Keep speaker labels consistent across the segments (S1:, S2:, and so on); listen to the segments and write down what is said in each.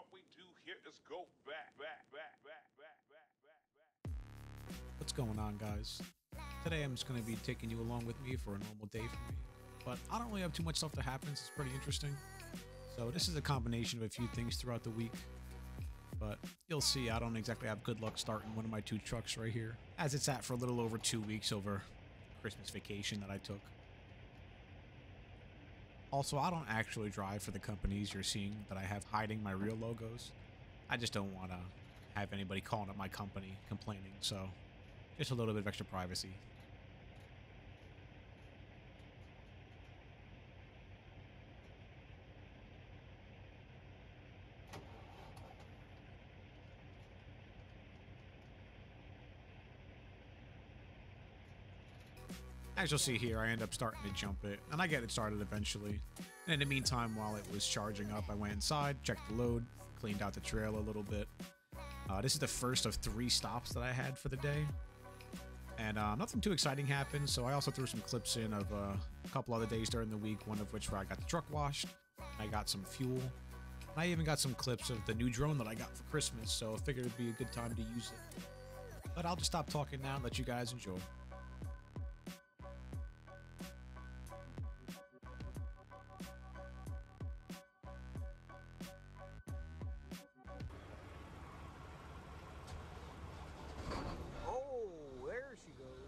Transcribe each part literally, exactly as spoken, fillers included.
S1: what we do here is go back, back, back, back, back, back, back, back.
S2: What's going on, guys? Today I'm just going to be taking you along with me for a normal day for me. But I don't really have too much stuff that happens. It's pretty interesting. So this is a combination of a few things throughout the week. But you'll see I don't exactly have good luck starting one of my two trucks right here, as it's at for a little over two weeks over Christmas vacation that I took. Also, I don't actually drive for the companies you're seeing that I have hiding my real logos. I just don't want to have anybody calling up my company complaining, so just a little bit of extra privacy. As you'll see here, I end up starting to jump it, and I get it started eventually. And in the meantime, while it was charging up, I went inside, checked the load, cleaned out the trailer a little bit. Uh, this is the first of three stops that I had for the day. And uh, nothing too exciting happened, so I also threw some clips in of uh, a couple other days during the week, one of which where I got the truck washed, I got some fuel, and I even got some clips of the new drone that I got for Christmas, so I figured it'd be a good time to use it. But I'll just stop talking now and let you guys enjoy.
S3: Oh, there she goes.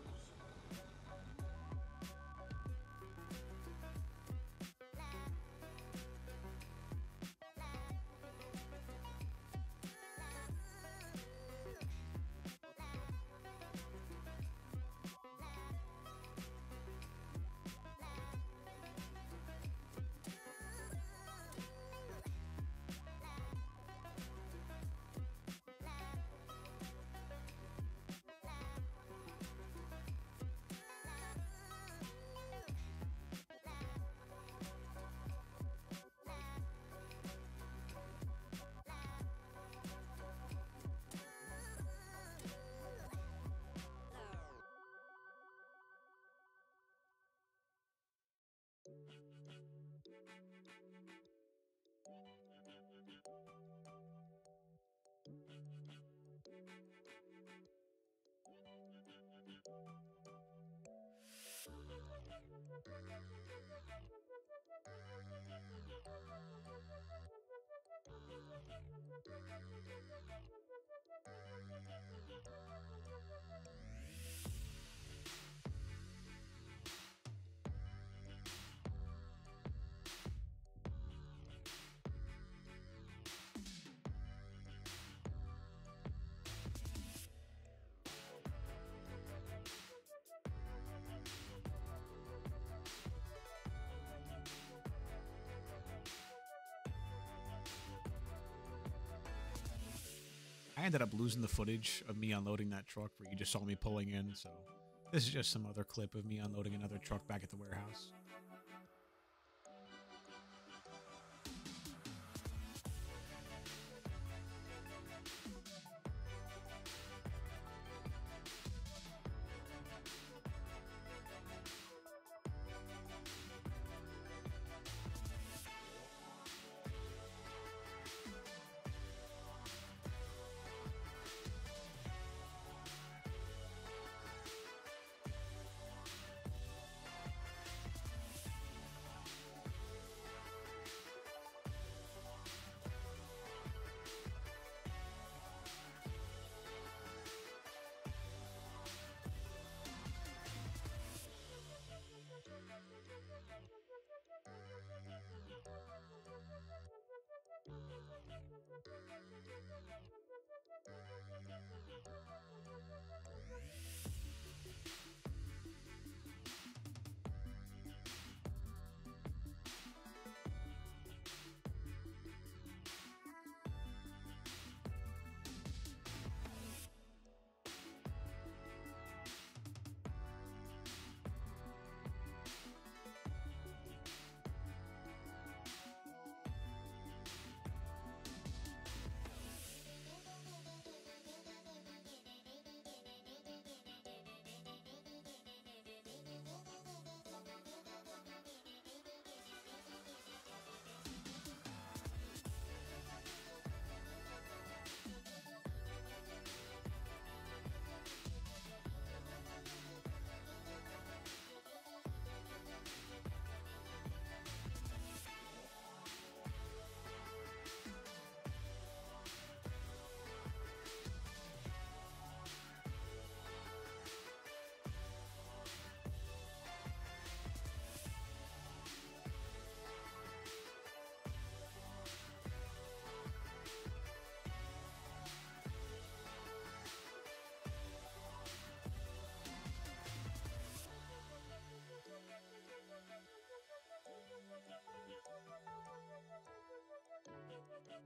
S2: I ended up losing the footage of me unloading that truck where you just saw me pulling in, so this is just some other clip of me unloading another truck back at the warehouse.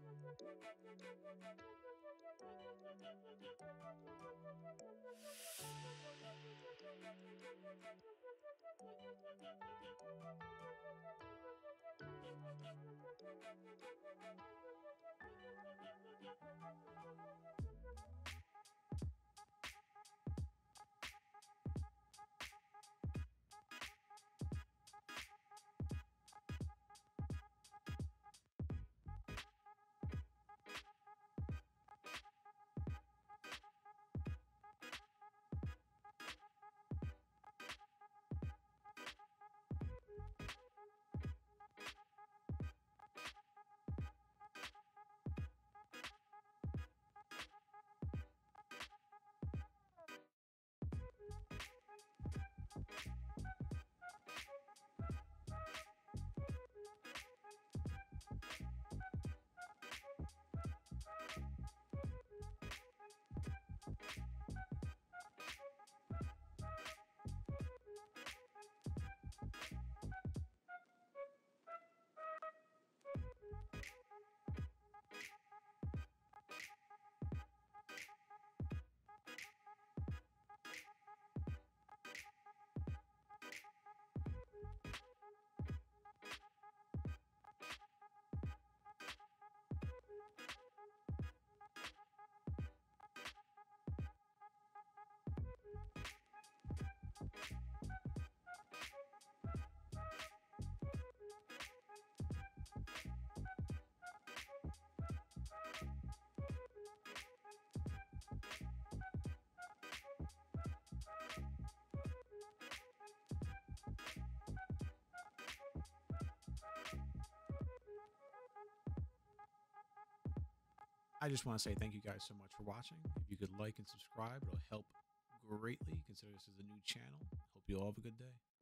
S2: I just want to say thank you guys so much for watching. If you could like and subscribe, it'll help greatly. Consider this as a new channel. Hope you all have a good day.